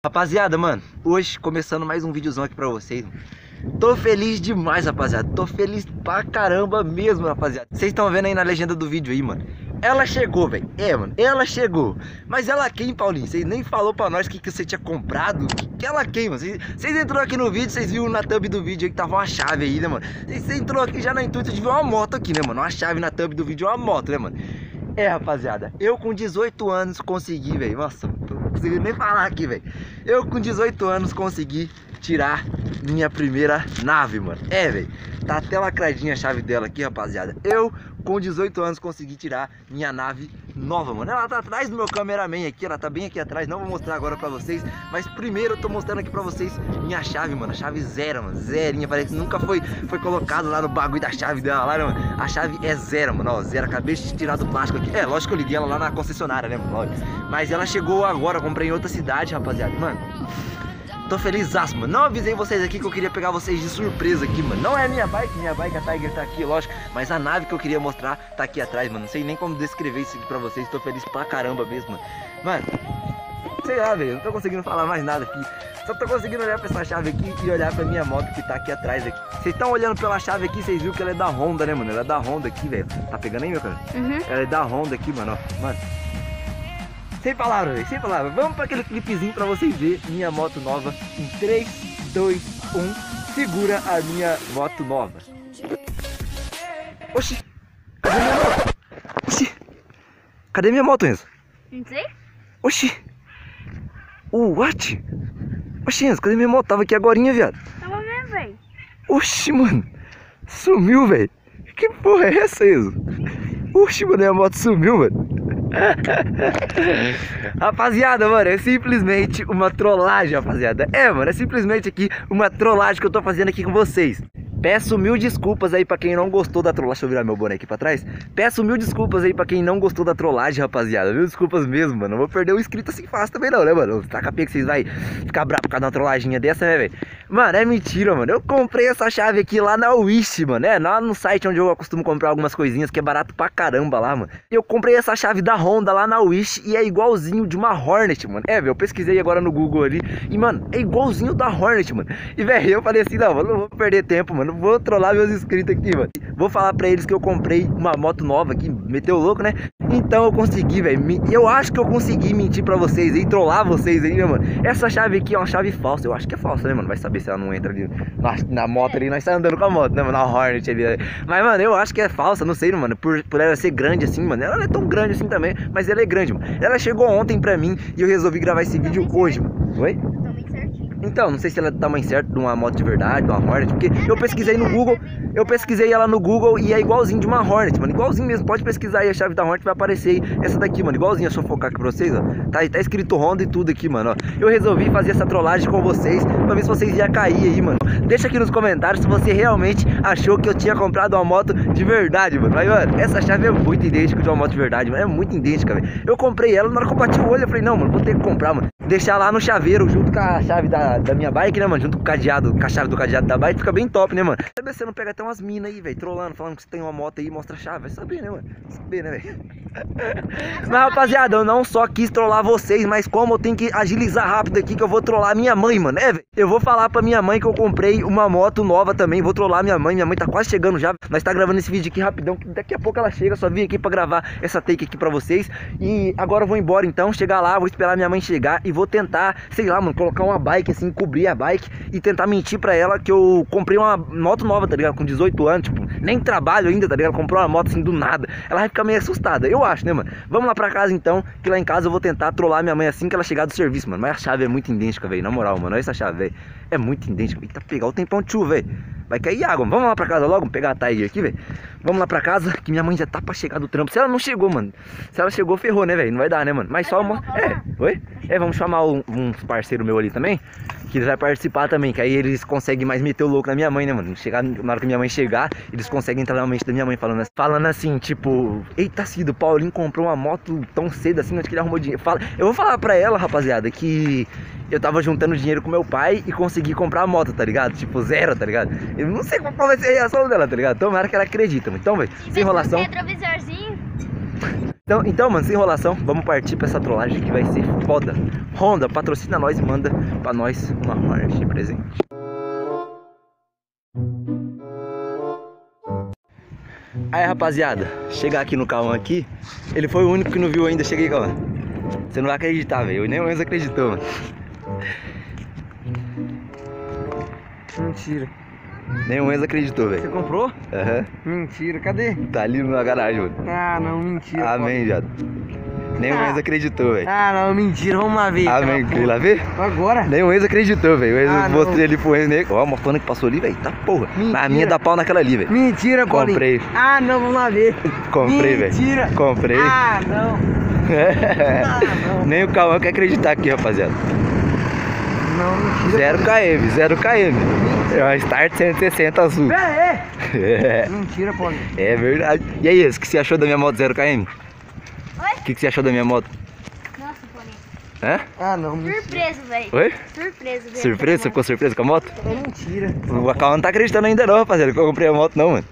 Rapaziada, mano, hoje começando mais um videozão aqui pra vocês. Tô feliz demais, rapaziada. Tô feliz pra caramba mesmo, rapaziada. Vocês estão vendo aí na legenda do vídeo aí, mano. Ela chegou, velho. Mano, ela chegou. Mas ela quem, Paulinho? Vocês nem falou pra nós que você tinha comprado. Que ela quem, mano? Vocês entrou aqui no vídeo, vocês viram na thumb do vídeo aí que tava uma chave aí, né, mano? Vocês entrou aqui já na intuito de ver uma moto aqui, né, mano? Uma chave na thumb do vídeo é uma moto, né, mano? Rapaziada, eu com 18 anos consegui, velho. Nossa, não consigo nem falar aqui, velho. Eu com 18 anos consegui tirar minha primeira nave, mano. Velho, tá até lacradinha a chave dela aqui, rapaziada. Eu com 18 anos consegui tirar minha nave nova, mano. Ela tá atrás do meu cameraman aqui, ela tá bem aqui atrás. Não vou mostrar agora pra vocês, mas primeiro eu tô mostrando aqui pra vocês minha chave, mano. A chave zero, mano, zerinha. Parece que nunca foi colocado lá no bagulho da chave dela lá, né, mano? A chave é zero, mano, ó, zero. Acabei de tirar do plástico aqui. Lógico que eu liguei ela lá na concessionária, né, mano? Mas ela chegou agora, eu comprei em outra cidade, rapaziada. Mano, tô felizaço, mano. Não avisei vocês aqui que eu queria pegar vocês de surpresa aqui, mano. Não é a minha bike, a Tiger tá aqui, lógico. Mas a nave que eu queria mostrar tá aqui atrás, mano. Não sei nem como descrever isso aqui pra vocês. Tô feliz pra caramba mesmo, mano. Mano, sei lá, velho. Não tô conseguindo falar mais nada aqui. Só tô conseguindo olhar pra essa chave aqui e olhar pra minha moto que tá aqui atrás aqui. Vocês estão olhando pela chave aqui, vocês viram que ela é da Honda, né, mano? Ela é da Honda aqui, velho. Tá pegando aí, meu cara? Uhum. Ela é da Honda aqui, mano, ó. Mano, sem palavras, velho, sem palavras. Vamos pra aquele clipezinho pra vocês verem minha moto nova. Em 3, 2, 1. Segura a minha moto nova. Oxi, cadê minha moto? Oxi, cadê minha moto, Enzo? Não sei. Oxi, what? Oxi, Enzo, cadê minha moto? Tava aqui agorinha, viado. Tava mesmo, velho. Oxi, mano, sumiu, velho. Que porra é essa, Enzo? Oxi, mano, minha moto sumiu, mano. Rapaziada, mano, é simplesmente uma trollagem, rapaziada. Mano, é simplesmente aqui uma trollagem que eu tô fazendo aqui com vocês. Peço mil desculpas aí pra quem não gostou da trollagem. Deixa eu virar meu boné aqui pra trás. Peço mil desculpas aí pra quem não gostou da trollagem, rapaziada. Mil desculpas mesmo, mano. Não vou perder o inscrito assim fácil também não, né, mano? Tá com a que vocês vai ficar bravos por causa de uma trollaginha dessa, né, velho? Mano, é mentira, mano. Eu comprei essa chave aqui lá na Wish, mano. Lá no site onde eu costumo comprar algumas coisinhas, que é barato pra caramba lá, mano. Eu comprei essa chave da Honda lá na Wish e é igualzinho de uma Hornet, mano. Velho, eu pesquisei agora no Google ali e, mano, é igualzinho da Hornet, mano. E, velho, eu falei assim, não, mano, não vou perder tempo, mano. Vou trollar meus inscritos aqui, mano. Vou falar pra eles que eu comprei uma moto nova aqui, meteu louco, né? Então eu consegui, velho. Eu acho que eu consegui mentir pra vocês aí, trollar vocês aí, né, mano? Essa chave aqui é uma chave falsa. Eu acho que é falsa, né, mano? Vai saber se ela não entra ali na moto ali. Nós estamos andando com a moto, né, mano? Na Hornet ali. Mas, mano, eu acho que é falsa, não sei, mano. Por ela ser grande assim, mano. Ela não é tão grande assim também, mas ela é grande, mano. Ela chegou ontem pra mim e eu resolvi gravar esse vídeo hoje, mano. Oi? Então, não sei se ela é do tamanho certo de uma moto de verdade, de uma Hornet, porque eu pesquisei no Google, ela no Google e é igualzinho de uma Hornet, mano, igualzinho mesmo. Pode pesquisar aí a chave da Hornet, vai aparecer aí essa daqui, mano, igualzinho. Deixa eu focar aqui pra vocês, ó, tá escrito Honda e tudo aqui, mano, ó. Eu resolvi fazer essa trollagem com vocês, pra ver se vocês iam cair aí, mano. Deixa aqui nos comentários se você realmente achou que eu tinha comprado uma moto de verdade, mano. Mas, mano, essa chave é muito idêntica de uma moto de verdade, mano, é muito idêntica, velho. Eu comprei ela, na hora que eu bati o olho, eu falei, não, mano, vou ter que comprar, mano. Deixar lá no chaveiro, junto com a chave da minha bike, né, mano? Junto com o cadeado, com a chave do cadeado da bike, fica bem top, né, mano? Sabe, você não pega até umas minas aí, velho, trollando, falando que você tem uma moto aí e mostra a chave. Vai saber, né, mano? Vai saber, né, velho? Mas, rapaziada, eu não só quis trollar vocês, mas como eu tenho que agilizar rápido aqui, que eu vou trollar minha mãe, mano, velho? Eu vou falar pra minha mãe que eu comprei uma moto nova também, vou trollar minha mãe tá quase chegando já. Nós tá gravando esse vídeo aqui rapidão, que daqui a pouco ela chega, só vim aqui pra gravar essa take aqui pra vocês. E agora eu vou embora então, chegar lá, vou esperar minha mãe chegar e vou tentar, sei lá, mano, colocar uma bike assim, cobrir a bike e tentar mentir pra ela que eu comprei uma moto nova, tá ligado? Com 18 anos, tipo, nem trabalho ainda, tá ligado? Comprou uma moto assim do nada. Ela vai ficar meio assustada, eu acho, né, mano? Vamos lá pra casa então, que lá em casa eu vou tentar trollar minha mãe assim que ela chegar do serviço, mano. Mas a chave é muito idêntica, velho, na moral, mano. Olha essa chave, velho. É muito idêntica. Eita, pegar o tempão de chuva, velho. Vai cair água. Vamos lá pra casa logo, pegar a Tiger aqui, velho. Vamos lá pra casa, que minha mãe já tá pra chegar do trampo. Se ela não chegou, mano. Se ela chegou, ferrou, né, velho? Não vai dar, né, mano? Mas só uma... Oi? Vamos chamar uns parceiros meu ali também, que eles vão participar também, que aí eles conseguem mais meter o louco na minha mãe, né, mano? Chegar, na hora que minha mãe chegar, eles conseguem entrar na mente da minha mãe falando assim, tipo, eita, Cido, o Paulinho comprou uma moto tão cedo assim, onde que ele arrumou dinheiro? Eu vou falar pra ela, rapaziada, que eu tava juntando dinheiro com meu pai e consegui comprar a moto, tá ligado? Tipo, zero, tá ligado? Eu não sei qual vai ser a reação dela, tá ligado? Tomara que ela acredita, então, velho, sem enrolação. Retrovisorzinho. Então, mano, sem enrolação, vamos partir pra essa trollagem que vai ser foda. Honda, patrocina nós e manda pra nós uma Hornet de presente. Aí, rapaziada, chegar aqui no Cauã aqui, ele foi o único que não viu ainda. Cheguei, Cauã. Você não vai acreditar, velho. Nem o Enzo acreditou, mano. Mentira. Nem o Enzo acreditou, velho. Você comprou? Aham. Mentira, cadê? Tá ali na garagem, mano. Ah, não, mentira. Amém, viado. Nem o Enzo acreditou, velho. Ah, não, mentira, vamos lá ver. Amém. Quer ir lá ver? Agora? Nem o Enzo acreditou, velho. O Enzo Ah, mostrei ali pro Enzo. Ó, a motona que passou ali, velho. Tá porra. Mentira. A minha dá pau naquela ali, velho. Mentira, Paulinho. Comprei. Ah, não, vamos lá ver. Comprei, velho. Mentira. Comprei. Ah, não. Ah, não. Nem o Cauã quer acreditar aqui, rapaziada. Não, mentira. 0 km. É uma Start 160 azul. É. Mentira, Paulinho. É verdade. E aí, o que você achou da minha moto 0 km? Oi? O que você achou da minha moto? Nossa, Paulinho. Hã? Ah, não, mentira. Surpreso, velho. Oi? Surpreso, velho. Surpresa? Você ficou surpreso com a moto? É mentira. O Cauã não tá acreditando ainda não, rapaziada, que eu comprei a moto não, mano.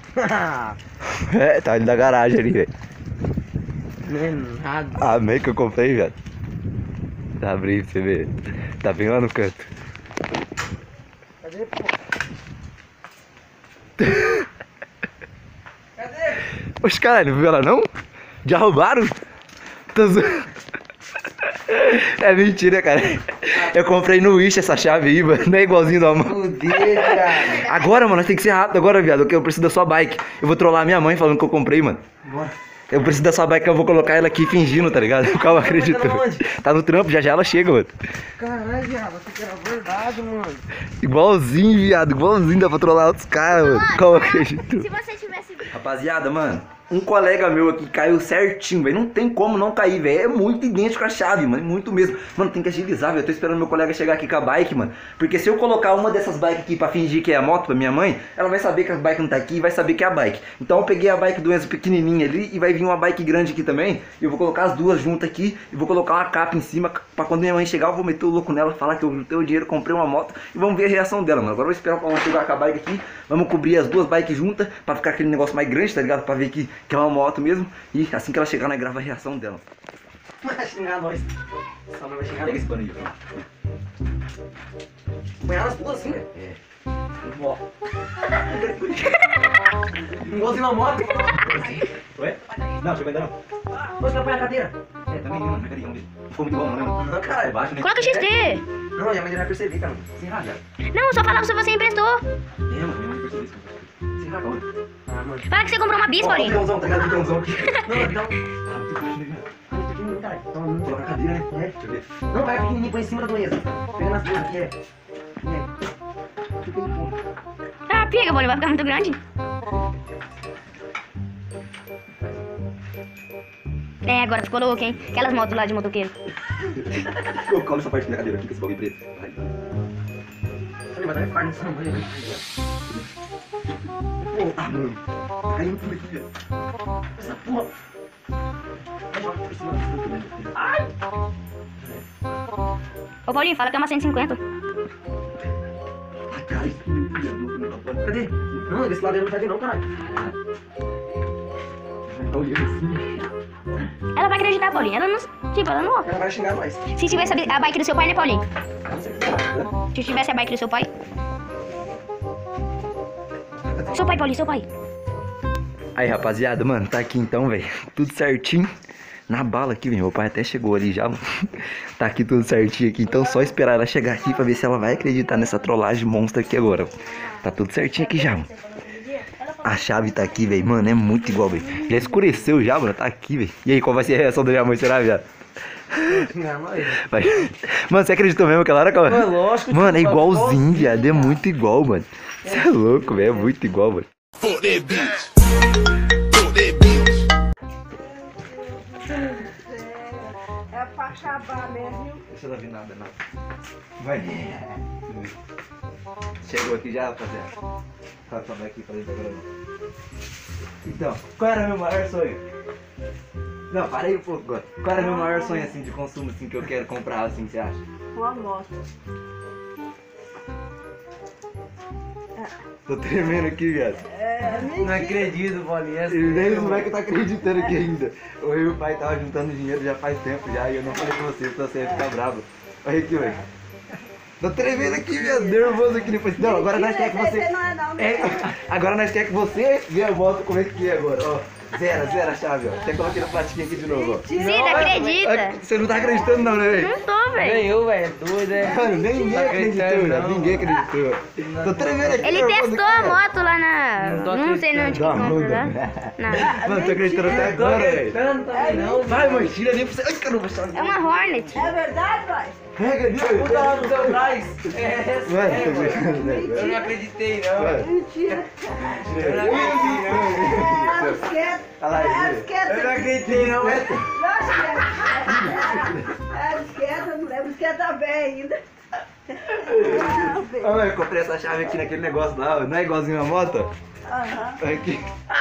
É, tá ali na garagem ali, velho. Não é nada. Amei que eu comprei, velho. Tá abrindo pra você ver. Tá bem lá no canto. Cadê, pô? Oxe, caralho, não viu ela não? Já roubaram? Tô zoando. É mentira, cara. Eu comprei no Wish essa chave aí, mano. Não é igualzinho da mão. Fudeu, cara. Agora, mano, tem que ser rápido agora, viado. Porque eu preciso da sua bike. Eu vou trollar a minha mãe falando que eu comprei, mano. Bora. Eu preciso da sua bike que eu vou colocar ela aqui fingindo, tá ligado? O Cauã acreditou. Tá onde? Tá no trampo, já ela chega, mano. Caralho, viado, você que era verdade, mano. Igualzinho, viado. Igualzinho, dá pra trollar outros caras, mano. O Cauã acreditou. Se você tivesse... Rapaziada, mano, um colega meu aqui caiu certinho, velho. Não tem como não cair, velho. É muito idêntico a chave, mano. Muito mesmo. Mano, tem que agilizar, velho. Eu tô esperando meu colega chegar aqui com a bike, mano. Porque se eu colocar uma dessas bikes aqui pra fingir que é a moto pra minha mãe, ela vai saber que a bike não tá aqui e vai saber que é a bike. Então eu peguei a bike do Enzo pequenininha ali e vai vir uma bike grande aqui também. E eu vou colocar as duas juntas aqui e vou colocar uma capa em cima pra quando minha mãe chegar eu vou meter o louco nela, falar que eu juntei o dinheiro, comprei uma moto e vamos ver a reação dela, mano. Agora eu vou esperar pra ela chegar com a bike aqui. Vamos cobrir as duas bikes juntas pra ficar aquele negócio mais grande, tá ligado? Pra ver que é uma moto mesmo. E assim que ela chegar, nós grava a reação dela. Vai xingar nós. Só não vai xingar Pega nós. esse pano aí, Põe elas duas assim, velho. É. Ó. Igualzinho na moto. Ué? Não, chegou ainda não. Você vai pôr a cadeira. É, também não, não ficou muito bom, não, né? Não, caralho. É baixo, né? Coloca o XT. Não, minha mãe já vai perceber, cara. Sem rasgar. Não, só falava se você emprestou. É, mano, minha mãe percebeu isso. Sem rasgar, mano. Ah, mano. Fala que você comprou uma bis, Ó, Paulinho. botãozão, tá ligado? Botãozão aqui. Não, então. Ah, muito baixo, né, velho? Pequenininho, caralho. Então, Coloca a cadeira, né? É. Deixa eu ver. Não, vai pequenininho, põe em cima da doença. Pega nas duas aqui, é. Fica aí, pô. Ah, pega, Paulinho, vai ficar muito grande. É, agora ficou louco, hein? Aquelas motos lá de motoqueiro. Cola essa parte da cadeira aqui, com esse bagulho preto. Vai. Vai dar infarto nessa mãe, velho. Pô, Ah, mano. Tá caindo tudo aqui, velho. essa porra. Vai jogar por cima dessa tudo. Ai! Ô, Paulinho, fala que é uma 150. Ah, cara, isso não tá bom. Cadê? Não, desse lado aí não tá vendo não, caralho. Tá olhando assim. Ela vai acreditar, Paulinho. Ela não... Tipo, ela não... Ela vai xingar nós. Se tivesse a bike do seu pai, né, Paulinho? Não sei o que tá. Se tivesse a bike do seu pai... Seu pai, Paulinho, seu pai. Aí, rapaziada, mano, tá aqui então, velho. Tudo certinho. Na bala aqui, velho. Meu pai até chegou ali já, mano. Tá aqui tudo certinho aqui. Então só esperar ela chegar aqui pra ver se ela vai acreditar nessa trollagem monstra aqui agora. Tá tudo certinho aqui já, mano. A chave tá aqui, velho. Mano, é muito igual, velho. Já escureceu já, mano. Tá aqui, velho. E aí, qual vai ser a reação da minha mãe, será, viado? Xingar nós. Vai. Mano, você acreditou mesmo aquela hora, cara? Mano, lógico. Mano, é tipo, igualzinho, viado. É muito igual, mano. Você é louco, velho. É muito igual, mano. Fuck that bitch. Fuck that bitch. É pra acabar mesmo. Deixa eu não ouvir nada, não. Vai. Chegou aqui já, rapaziada. Tá tomando aqui pra dentro agora. Então, qual era meu maior sonho? Não, para aí um pouco agora. Qual era meu maior sonho assim de consumo assim que eu quero comprar assim, você acha? Uma moto. Tô tremendo aqui, viado. Não acredito, bolinha. Nem os moleques tá acreditando aqui ainda. Eu e o pai tava juntando dinheiro já faz tempo já e eu não falei com você, senão você ia ficar bravo. Olha aqui, velho. Tô tremendo aqui, viado. Nervoso aqui depois. Não, agora nós quer que você. Não é não, É, agora nós quer que você vê a moto como é que é agora, ó. Zera a chave, ó. Até coloquei na platinha aqui de novo, ó. Cida, acredita? Você não tá acreditando não, né, velho? Não tô, velho. Nem eu, velho. Doido, é. Mano, ninguém acreditou, velho. Ninguém acreditou. Tô tremendo aqui. Ele nervoso testou aqui, a velho. moto lá na... Não tô Não sei onde que Dá compra muda. lá. Não. Mano, tô acreditando até Tô agora, velho. acreditando também, não. Vai, mãe, tira ali pra você. Ai, caramba, chave. É uma Hornet. É verdade, pai? Pega ali, velho. Puta hora no seu trás. É, Mano, é, tô mano. brincando, velho. Eu não acreditei, não. Mano. Mentira. Eu não acreditei, não. É, esquerda. Olha lá, É, ele. esquerda. Eu não acreditei, não. Não, esquerda, não lembro, esquerda tá bem ainda. Não, velho. Olha, eu comprei essa chave aqui naquele negócio lá, ó. Não é igualzinho a moto? Aham. Olha aqui.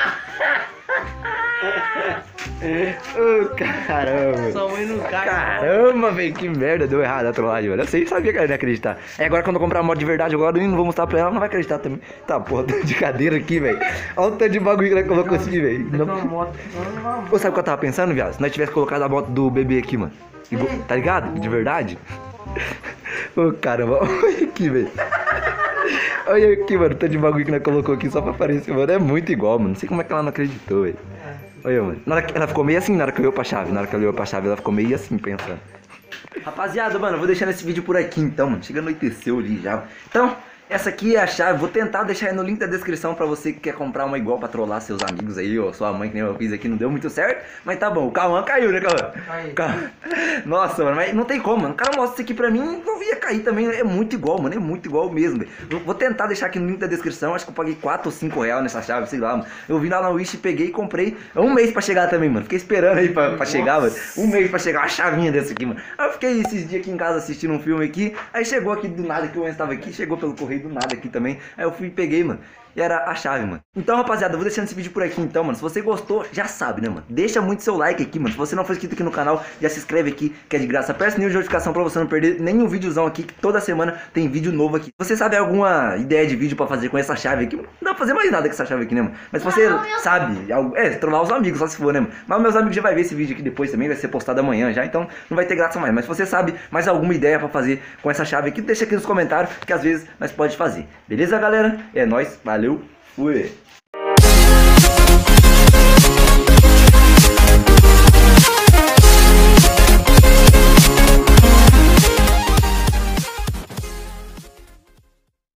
Ô, caramba. Sua mãe não caga. Caramba, velho, que merda, deu errado a trollagem, velho. Eu sei, sabia que ela não ia acreditar. É, agora quando eu comprar a moto de verdade, agora eu não vou mostrar pra ela, ela não vai acreditar também. Tá, porra, tô de cadeira aqui, velho. Olha o tanto de bagulho que ela colocou assim, velho. Uma moto. Ô, sabe o que eu tava pensando, viado? Se nós tivesse colocado a moto do bebê aqui, mano. Tá ligado? De verdade. Ô, caramba, olha aqui, velho. Olha aqui, mano, o tanto de bagulho que ela colocou aqui só pra aparecer, mano. É muito igual, mano. Não sei como é que ela não acreditou, velho. Olha, mano. Na hora que ela ficou meio assim na hora que eu olhei pra chave. Na hora que ela olhou pra chave, ela ficou meio assim pensando. Rapaziada, mano, eu vou deixando esse vídeo por aqui então, mano. Chega anoiteceu ali já. Então, essa aqui é a chave. Vou tentar deixar aí no link da descrição pra você que quer comprar uma igual pra trollar seus amigos aí, ou sua mãe, que nem eu fiz aqui, não deu muito certo. Mas tá bom, o Cauã caiu, né, Cauã? Caiu. Nossa, mano, mas não tem como, mano. O cara mostra isso aqui pra mim, não ia cair também. É muito igual, mano, é muito igual mesmo, velho. Vou tentar deixar aqui no link da descrição. Acho que eu paguei 4 ou 5 reais nessa chave, sei lá, mano. Eu vim lá na Wish, peguei e comprei. É um mês pra chegar também, mano. Fiquei esperando aí pra chegar, mano. Um mês pra chegar uma chavinha dessa aqui, mano. Aí eu fiquei esses dias aqui em casa assistindo um filme aqui. Aí chegou aqui do nada, que o Enzo tava aqui. Chegou pelo correio do nada aqui também. Aí eu fui e peguei, mano. E era a chave, mano. Então, rapaziada, eu vou deixando esse vídeo por aqui então, mano. Se você gostou, já sabe, né, mano? Deixa muito seu like aqui, mano. Se você não for inscrito aqui no canal, já se inscreve aqui, que é de graça. Aperta o sininho de notificação pra você não perder nenhum videozão aqui, que toda semana tem vídeo novo aqui. Você sabe alguma ideia de vídeo pra fazer com essa chave aqui? Não dá pra fazer mais nada com essa chave aqui, né, mano? Mas se você sabe, trollar os amigos, só se for, né, mano? Mas meus amigos já vai ver esse vídeo aqui depois também, vai ser postado amanhã já, então não vai ter graça mais. Mas se você sabe mais alguma ideia pra fazer com essa chave aqui, deixa aqui nos comentários, que às vezes nós pode fazer. Beleza, galera? É nóis, valeu, fui!